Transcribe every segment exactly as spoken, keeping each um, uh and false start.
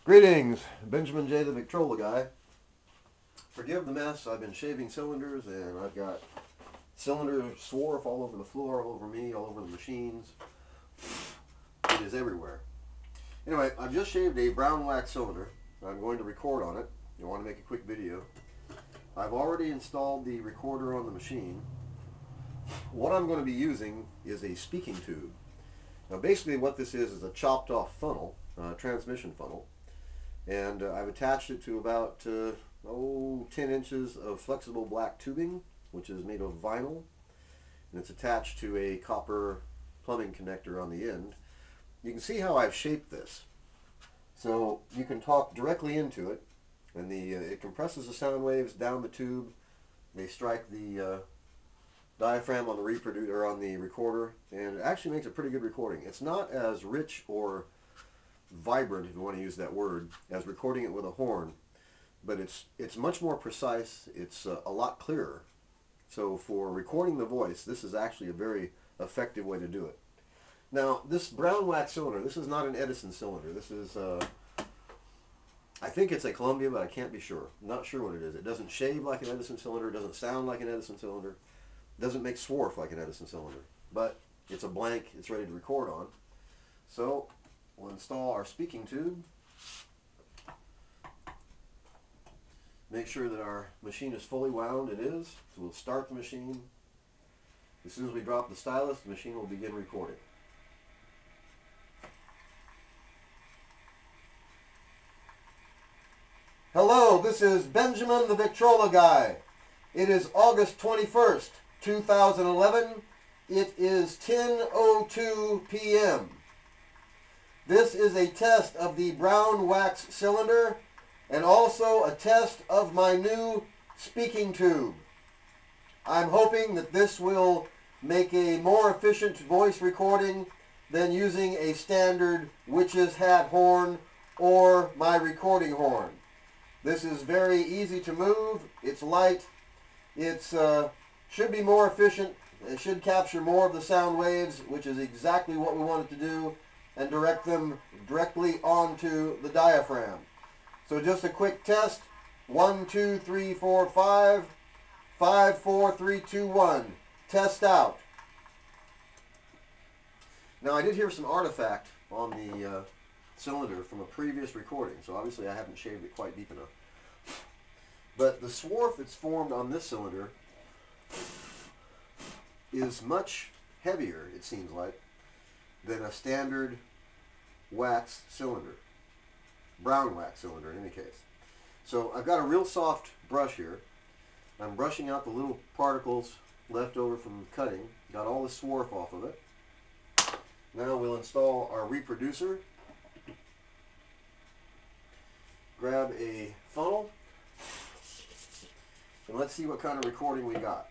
Greetings, Benjamin J. the Victrola guy. Forgive the mess. I've been shaving cylinders and I've got cylinder swarf all over the floor, all over me, all over the machines. It is everywhere. Anyway, I've just shaved a brown wax cylinder. I'm going to record on it. I want to make a quick video. I've already installed the recorder on the machine. What I'm going to be using is a speaking tube. Now basically what this is is a chopped off funnel, uh, transmission funnel. And uh, I've attached it to about uh, oh, ten inches of flexible black tubing, which is made of vinyl, and it's attached to a copper plumbing connector on the end. You can see how I've shaped this. So you can talk directly into it, and the uh, it compresses the sound waves down the tube. They strike the uh, diaphragm on the reproducer, on the recorder, and it actually makes a pretty good recording. It's not as rich or vibrant, if you want to use that word, as recording it with a horn, but it's it's much more precise. It's uh, a lot clearer. So for recording the voice, this is actually a very effective way to do it. Now this brown wax cylinder, this is not an Edison cylinder. This is uh, I think it's a Columbia, but I can't be sure. I'm not sure what it is. It doesn't shave like an Edison cylinder. It doesn't sound like an Edison cylinder. It doesn't make swarf like an Edison cylinder. But it's a blank. It's ready to record on. So we'll install our speaking tube. Make sure that our machine is fully wound. It is. So we'll start the machine. As soon as we drop the stylus, the machine will begin recording. Hello, this is Benjamin the Victrola guy. It is August twenty-first, two thousand eleven. It is ten oh two p m This is a test of the brown wax cylinder and also a test of my new speaking tube. I'm hoping that this will make a more efficient voice recording than using a standard witch's hat horn or my recording horn. This is very easy to move. It's light. It's uh, should be more efficient. It should capture more of the sound waves, which is exactly what we want it to do, and direct them directly onto the diaphragm. So just a quick test. One, two, three, four, five. Five, four, three, two, one. Test out. Now I did hear some artifact on the uh, cylinder from a previous recording, so obviously I haven't shaved it quite deep enough. But the swarf that's formed on this cylinder is much heavier, it seems like, than a standard wax cylinder, brown wax cylinder in any case. So I've got a real soft brush here. I'm brushing out the little particles left over from cutting. Got all the swarf off of it. Now we'll install our reproducer. Grab a funnel, and let's see what kind of recording we got.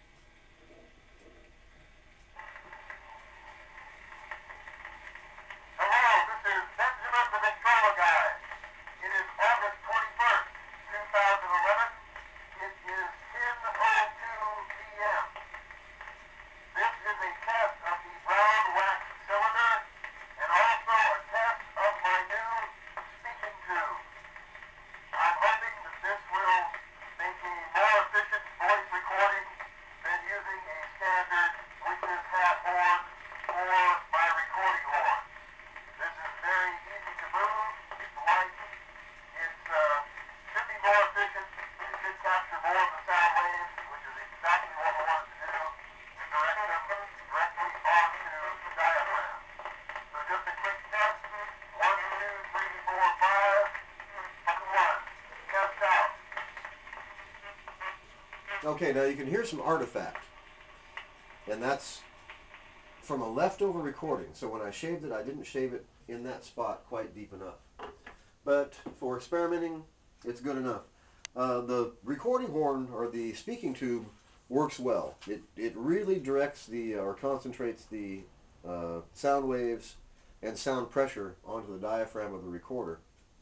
Okay, now you can hear some artifact, and that's from a leftover recording. So when I shaved it, I didn't shave it in that spot quite deep enough. But for experimenting, it's good enough. Uh, the recording horn, or the speaking tube, works well. It, it really directs the, uh, or concentrates the uh, sound waves and sound pressure onto the diaphragm of the recorder.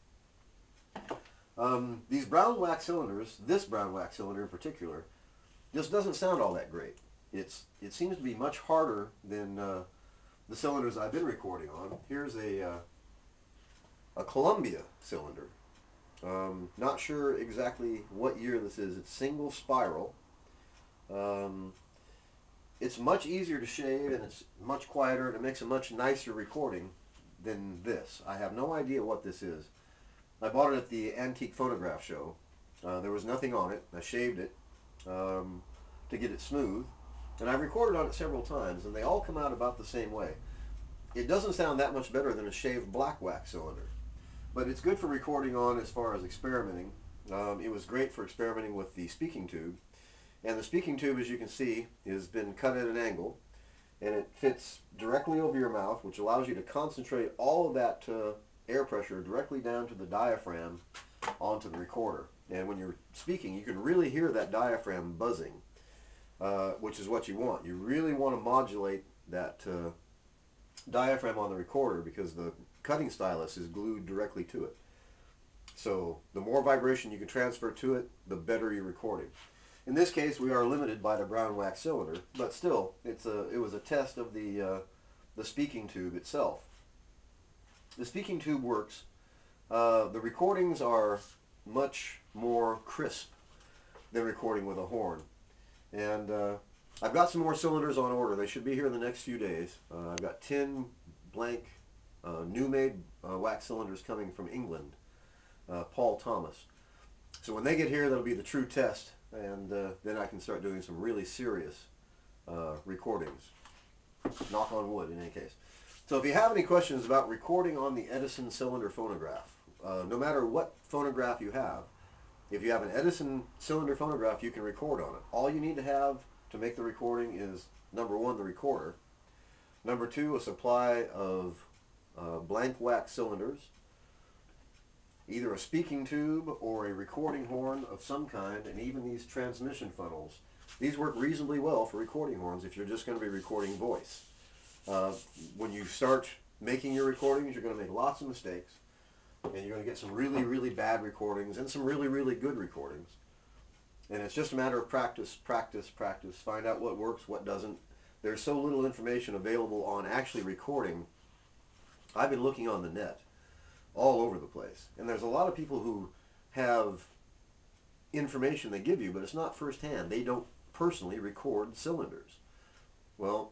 Um, these brown wax cylinders, this brown wax cylinder in particular, just doesn't sound all that great. It's it seems to be much harder than uh, the cylinders I've been recording on. Here's a uh, a Columbia cylinder. Um, not sure exactly what year this is. It's single spiral. Um, it's much easier to shave and it's much quieter and it makes a much nicer recording than this. I have no idea what this is. I bought it at the Antique Phonograph Show. Uh, there was nothing on it. I shaved it um, to get it smooth. And I've recorded on it several times and they all come out about the same way. It doesn't sound that much better than a shaved black wax cylinder. But it's good for recording on as far as experimenting. Um, it was great for experimenting with the speaking tube. And the speaking tube, as you can see, has been cut at an angle. And it fits directly over your mouth, which allows you to concentrate all of that uh, air pressure directly down to the diaphragm onto the recorder. And when you're speaking, you can really hear that diaphragm buzzing, uh, which is what you want. You really want to modulate that uh, diaphragm on the recorder because the cutting stylus is glued directly to it. So the more vibration you can transfer to it, the better your recording. In this case, we are limited by the brown wax cylinder, but still, it's a it was a test of the uh, the speaking tube itself. The speaking tube works. Uh, the recordings are much more crisp than recording with a horn, and uh, I've got some more cylinders on order. They should be here in the next few days. Uh, I've got ten blank Uh, new made uh, wax cylinders coming from England, uh, Paul Thomas. So when they get here, that'll be the true test, and uh, then I can start doing some really serious uh, recordings. Knock on wood in any case. So if you have any questions about recording on the Edison cylinder phonograph, uh, no matter what phonograph you have, if you have an Edison cylinder phonograph, you can record on it. All you need to have to make the recording is, number one, the recorder. Number two, a supply of Uh, blank wax cylinders, either a speaking tube or a recording horn of some kind, and even these transmission funnels. These work reasonably well for recording horns if you're just going to be recording voice. Uh, when you start making your recordings, you're going to make lots of mistakes, and you're going to get some really, really bad recordings and some really, really good recordings. And it's just a matter of practice, practice, practice. Find out what works, what doesn't. There's so little information available on actually recording. I've been looking on the net all over the place, and there's a lot of people who have information they give you, but it's not firsthand. They don't personally record cylinders. Well,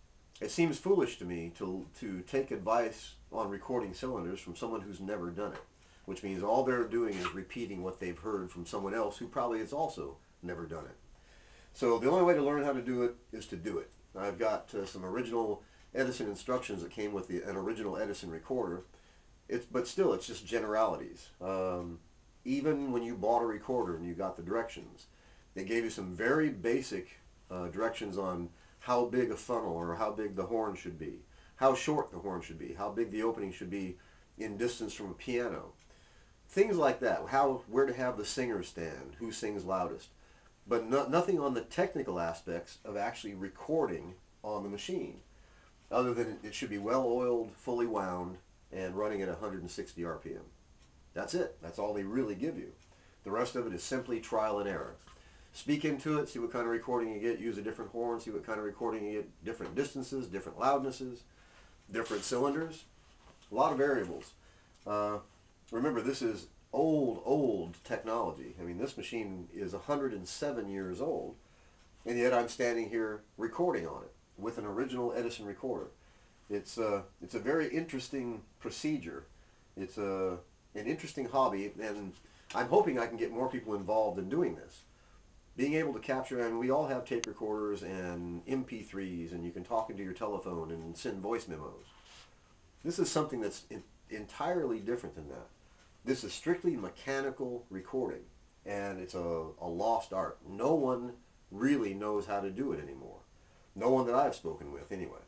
it seems foolish to me to, to take advice on recording cylinders from someone who's never done it, which means all they're doing is repeating what they've heard from someone else who probably has also never done it. So the only way to learn how to do it is to do it. I've got uh, some original Edison instructions that came with the, an original Edison recorder. It's, but still, it's just generalities. Um, even when you bought a recorder and you got the directions, they gave you some very basic uh, directions on how big a funnel or how big the horn should be, how short the horn should be, how big the opening should be in distance from a piano. Things like that, how, where to have the singer stand, who sings loudest. But no, nothing on the technical aspects of actually recording on the machine, other than it should be well oiled, fully wound, and running at one hundred sixty R P M. That's it. That's all they really give you. The rest of it is simply trial and error. Speak into it, see what kind of recording you get, use a different horn, see what kind of recording you get, different distances, different loudnesses, different cylinders, a lot of variables. Uh, remember, this is old, old technology. I mean, this machine is one hundred seven years old, and yet I'm standing here recording on it with an original Edison recorder. It's, uh, it's a very interesting procedure. It's a, an interesting hobby, and I'm hoping I can get more people involved in doing this. Being able to capture, and we all have tape recorders and M P threes, and you can talk into your telephone and send voice memos. This is something that's in, entirely different than that. This is strictly mechanical recording, and it's a, a lost art. No one really knows how to do it anymore. No one that I've spoken with, anyway.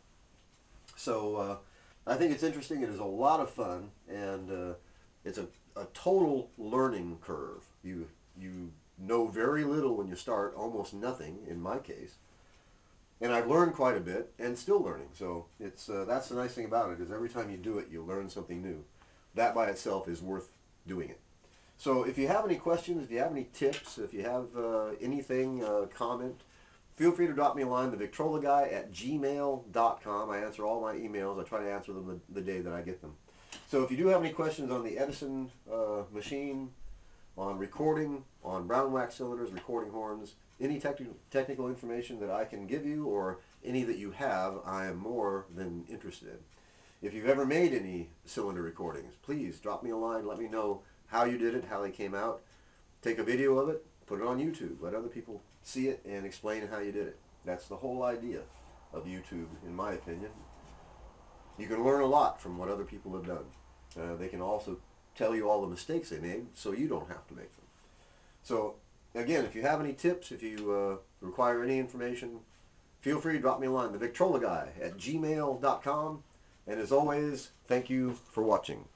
So uh, I think it's interesting. It is a lot of fun, and uh, it's a, a total learning curve. You you know very little when you start, almost nothing in my case. And I've learned quite a bit, and still learning. So it's uh, that's the nice thing about it, is every time you do it, you learn something new. That by itself is worth doing it. So if you have any questions, if you have any tips, if you have uh, anything, uh, comment, feel free to drop me a line, the Victrola Guy at gmail dot com. I answer all my emails. I try to answer them the, the day that I get them. So if you do have any questions on the Edison uh, machine, on recording, on brown wax cylinders, recording horns, any technical technical information that I can give you, or any that you have, I am more than interested in. If you've ever made any cylinder recordings, please drop me a line, let me know how you did it, how they came out. Take a video of it, put it on YouTube, let other people see it and explain how you did it. That's the whole idea of YouTube, in my opinion. You can learn a lot from what other people have done. Uh, they can also tell you all the mistakes they made, so you don't have to make them. So again, if you have any tips, if you uh, require any information, feel free to drop me a line, the Victrola Guy at gmail dot com. And as always, thank you for watching.